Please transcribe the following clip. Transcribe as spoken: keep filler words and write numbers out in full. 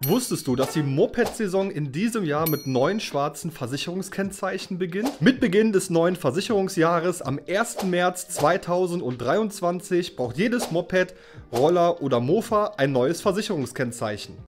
Wusstest du, dass die Moped-Saison in diesem Jahr mit neuen schwarzen Versicherungskennzeichen beginnt? Mit Beginn des neuen Versicherungsjahres am ersten März zweitausenddreiundzwanzig braucht jedes Moped, Roller oder Mofa ein neues Versicherungskennzeichen.